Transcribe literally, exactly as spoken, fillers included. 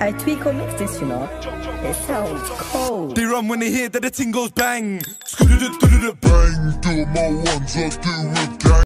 I tweak or mix this, you know. It sounds cold. They run when they hear that the ting goes bang. Bang, do my ones, I do a gang.